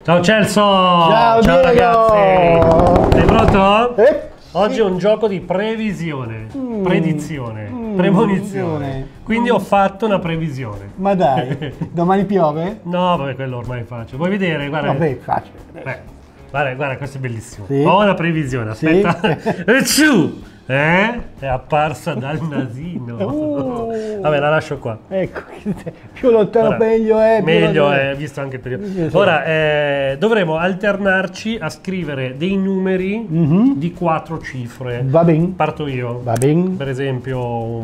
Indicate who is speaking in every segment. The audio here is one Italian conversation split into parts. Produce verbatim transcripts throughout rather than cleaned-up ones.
Speaker 1: Ciao Celso!
Speaker 2: Ciao,
Speaker 1: Ciao
Speaker 2: Diego!
Speaker 1: ragazzi! Sei pronto?
Speaker 2: Eh?
Speaker 1: Oggi
Speaker 2: Sì.
Speaker 1: è un gioco di previsione,
Speaker 2: Mm.
Speaker 1: predizione,
Speaker 2: Mm.
Speaker 1: premonizione. Quindi
Speaker 2: Mm.
Speaker 1: ho fatto una previsione.
Speaker 2: Ma dai, domani piove?
Speaker 1: No, vabbè, quello ormai faccio. Vuoi vedere? Guarda.
Speaker 2: Vabbè, facile.
Speaker 1: Beh, guarda, guarda, questo è bellissimo.
Speaker 2: Sì.
Speaker 1: Ho una previsione,
Speaker 2: Sì.
Speaker 1: aspetta. E ciu! Eh? È apparsa dal nasino.
Speaker 2: Uh.
Speaker 1: Vabbè, la lascio qua.
Speaker 2: Ecco, più lontano
Speaker 1: Ora,
Speaker 2: meglio è. più
Speaker 1: Meglio
Speaker 2: lontano-
Speaker 1: è, visto anche il periodo.
Speaker 2: Sì, sì.
Speaker 1: Ora, eh, dovremo alternarci a scrivere dei numeri
Speaker 2: Mhm.
Speaker 1: di quattro cifre.
Speaker 2: Va bene.
Speaker 1: Parto io.
Speaker 2: Va bene.
Speaker 1: Per esempio,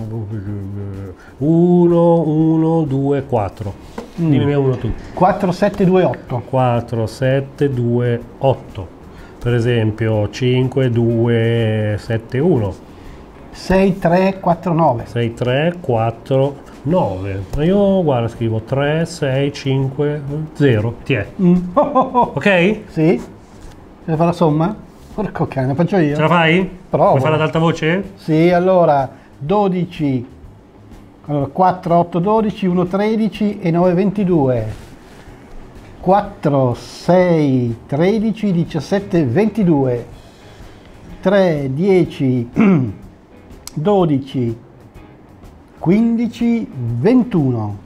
Speaker 1: uno, uno, due, quattro.
Speaker 2: Mm.
Speaker 1: Dimmi uno tu.
Speaker 2: quattro sette due otto.
Speaker 1: quattro, sette, due, otto. Per esempio, cinque, due, sette, uno.
Speaker 2: sei tre quattro nove.
Speaker 1: sei, tre, quattro, nove. Ma io, guarda, scrivo tre, sei, cinque, zero. Ti è.
Speaker 2: Mm. Oh, oh, oh.
Speaker 1: Ok?
Speaker 2: Sì? Se fa la somma? Porco cane, faccio io.
Speaker 1: Ce la fai?
Speaker 2: Provo.
Speaker 1: Vuoi fare ad alta voce?
Speaker 2: Sì, allora dodici, allora quattro, otto, dodici, uno, tredici e nove, ventidue. quattro, sei, tredici, diciassette, ventidue. tre, dieci, dodici, quindici, ventuno.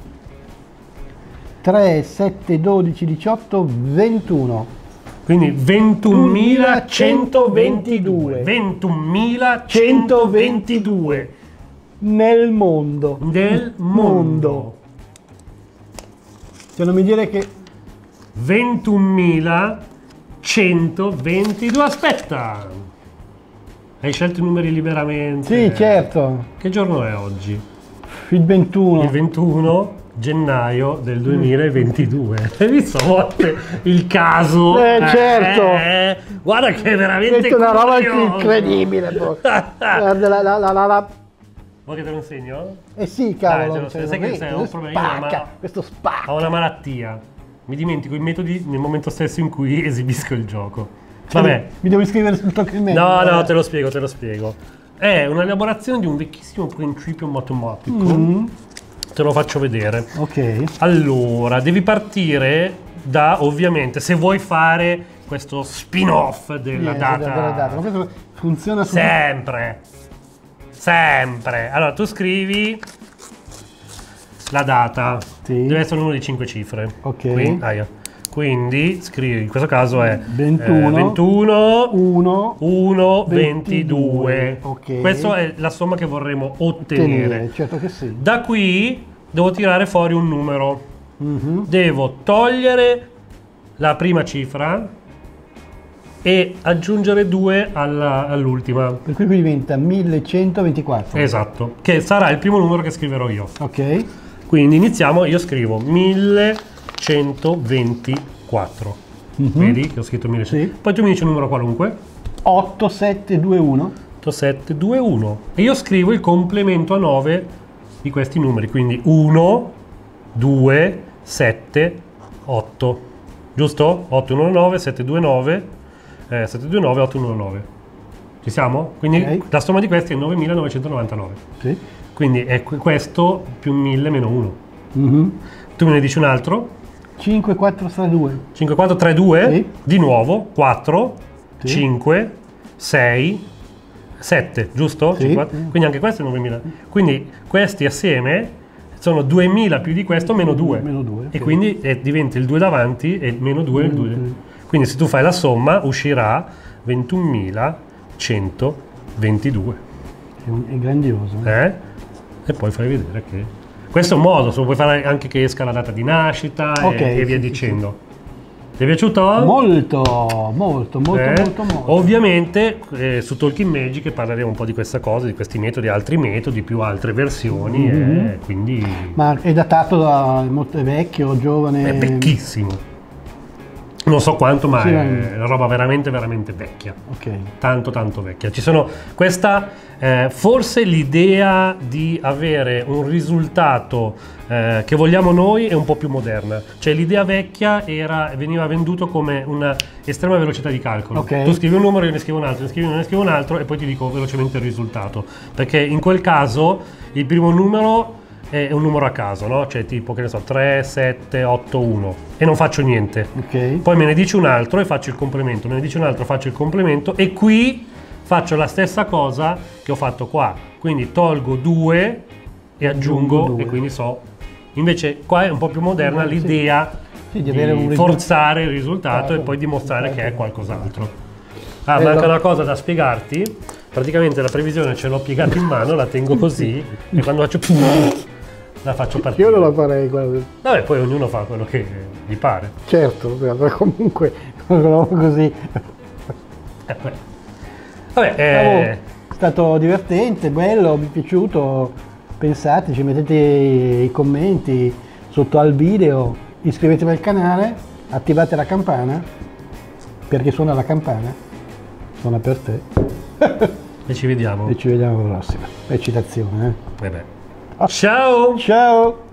Speaker 2: tre, sette, dodici, diciotto, ventuno.
Speaker 1: Quindi ventunomilacentoventidue. ventunomilacentoventidue
Speaker 2: Nel mondo.
Speaker 1: nel mondo.
Speaker 2: Cioè non mi dire che...
Speaker 1: ventunomilacentoventidue. Aspetta! Hai scelto i numeri liberamente?
Speaker 2: Sì, certo.
Speaker 1: Che giorno è oggi?
Speaker 2: Il ventuno.
Speaker 1: Il ventuno gennaio del duemilaventidue. Hai visto a volte il caso?
Speaker 2: Eh, certo.
Speaker 1: Eh, guarda che è veramente
Speaker 2: Questa è una roba
Speaker 1: curioso.
Speaker 2: incredibile. poi. Guarda la, la, la, la, la.
Speaker 1: Vuoi che te lo insegno?
Speaker 2: Eh sì,
Speaker 1: Dai,
Speaker 2: cavolo.
Speaker 1: te lo-
Speaker 2: cioè,
Speaker 1: sai che
Speaker 2: vedi,
Speaker 1: sei, ho un
Speaker 2: questo
Speaker 1: problema, io,
Speaker 2: spacca,
Speaker 1: ma-
Speaker 2: questo spacca.
Speaker 1: Ho una malattia. Mi dimentico i metodi nel momento stesso in cui esibisco il gioco.
Speaker 2: Cioè,
Speaker 1: Vabbè.
Speaker 2: Mi devo iscrivere sul documento.
Speaker 1: No, no, te lo spiego, te lo spiego. È un'elaborazione di un vecchissimo principio matematico.
Speaker 2: Mm,
Speaker 1: Te lo faccio vedere.
Speaker 2: ok.
Speaker 1: Allora, devi partire da, ovviamente, se vuoi fare questo spin-off della
Speaker 2: Niente,
Speaker 1: data.
Speaker 2: della data. Ma questo funziona su...
Speaker 1: Sempre. Sempre. Allora, tu scrivi la data.
Speaker 2: Sì.
Speaker 1: Deve essere uno di cinque cifre.
Speaker 2: Ok.
Speaker 1: Quindi, aia. Quindi scrivi, in questo caso è
Speaker 2: ventuno,
Speaker 1: eh, ventuno,
Speaker 2: uno,
Speaker 1: uno,
Speaker 2: ventidue.
Speaker 1: ventidue.
Speaker 2: Ok.
Speaker 1: Questa è la somma che vorremmo ottenere.
Speaker 2: tenere, certo che sì.
Speaker 1: Da qui devo tirare fuori un numero.
Speaker 2: Mhm.
Speaker 1: Devo togliere la prima cifra e aggiungere due alla- all'ultima.
Speaker 2: Per cui qui diventa millecentoventiquattro.
Speaker 1: Esatto, che sarà il primo numero che scriverò io.
Speaker 2: Ok.
Speaker 1: Quindi iniziamo, io scrivo millecentoventiquattro.
Speaker 2: Mhm.
Speaker 1: Vedi che ho scritto millecento?
Speaker 2: Sì.
Speaker 1: Poi tu mi dici un numero qualunque.
Speaker 2: otto sette due uno.
Speaker 1: otto, sette, due, uno. E io scrivo il complemento a nove di questi numeri. Quindi uno, due, sette, otto. Giusto? otto, uno, nove, sette, due, nove. Eh, sette, due, nove, otto, uno, nove. Ci siamo? Quindi
Speaker 2: Ok.
Speaker 1: la somma di questi è novemilanovecentonovantanove.
Speaker 2: Sì.
Speaker 1: Quindi è que- questo più mille meno uno.
Speaker 2: Mhm.
Speaker 1: Tu me ne dici un altro?
Speaker 2: cinque quattro tre due.
Speaker 1: cinque, quattro, tre, due.
Speaker 2: Sì.
Speaker 1: Di nuovo. quattro,
Speaker 2: Sì.
Speaker 1: cinque, sei, sette. Giusto?
Speaker 2: Sì.
Speaker 1: cinque, quindi anche questo è novemila. Quindi questi assieme sono duemila più di questo meno due.
Speaker 2: Meno due,
Speaker 1: E
Speaker 2: ok.
Speaker 1: quindi eh, diventa il due davanti e il meno due il
Speaker 2: Meno
Speaker 1: due.
Speaker 2: due.
Speaker 1: Quindi se tu fai la somma uscirà ventunomilacentoventidue.
Speaker 2: È, un- è grandioso.
Speaker 1: Eh? E poi fai vedere che... Questo è un modo, se lo puoi fare anche che esca la data di nascita e-
Speaker 2: Ok,
Speaker 1: e, via
Speaker 2: sì, sì,
Speaker 1: dicendo. Ti è piaciuto?
Speaker 2: Molto, molto, molto,
Speaker 1: Eh?
Speaker 2: molto, molto.
Speaker 1: Ovviamente eh, su Talking Magic parleremo un po' di questa cosa, di questi metodi, altri metodi, più altre versioni,
Speaker 2: Mhm.
Speaker 1: e quindi
Speaker 2: Ma è datato da molto è vecchio, giovane?
Speaker 1: è vecchissimo. Non so quanto, ma
Speaker 2: Sì,
Speaker 1: è
Speaker 2: ma-
Speaker 1: una roba veramente, veramente vecchia.
Speaker 2: Ok.
Speaker 1: Tanto, tanto vecchia. Ci sono questa, eh, forse l'idea di avere un risultato eh, che vogliamo noi è un po' più moderna. Cioè l'idea vecchia era, veniva venduto come una estrema velocità di calcolo.
Speaker 2: Ok.
Speaker 1: Tu scrivi un numero, io ne scrivo un altro, ne scrivi uno, ne scrivo un altro e poi ti dico velocemente il risultato. Perché in quel caso il primo numero è un numero a caso, no? Cioè tipo, che ne so, tre, sette, otto, uno e non faccio niente.
Speaker 2: Ok.
Speaker 1: Poi me ne dici un altro e faccio il complemento, me ne dici un altro, faccio il complemento e qui faccio la stessa cosa che ho fatto qua. Quindi tolgo due e aggiungo,
Speaker 2: Aggiungo due.
Speaker 1: e quindi so. Invece qua è un po' più moderna
Speaker 2: Sì.
Speaker 1: l'idea
Speaker 2: Sì, di
Speaker 1: di,
Speaker 2: avere un
Speaker 1: forzare il risultato e poi
Speaker 2: risultato.
Speaker 1: dimostrare che è qualcos'altro. Ah,
Speaker 2: Eh,
Speaker 1: manca
Speaker 2: lo-
Speaker 1: una cosa da spiegarti. Praticamente la previsione ce l'ho piegata in mano, la tengo così e quando faccio la faccio partire.
Speaker 2: Io non la farei quella.
Speaker 1: Vabbè, poi ognuno fa quello che gli pare.
Speaker 2: Certo, però comunque una roba così.
Speaker 1: Eh, beh. Vabbè,
Speaker 2: Bravo,
Speaker 1: eh,
Speaker 2: è stato divertente, bello, mi è piaciuto. Pensateci, mettete i commenti sotto al video, iscrivetevi al canale, attivate la campana, perché suona la campana, suona per te.
Speaker 1: e ci vediamo.
Speaker 2: E ci vediamo alla prossima. Eccitazione, eh.
Speaker 1: Vabbè. Ciao!
Speaker 2: Ciao!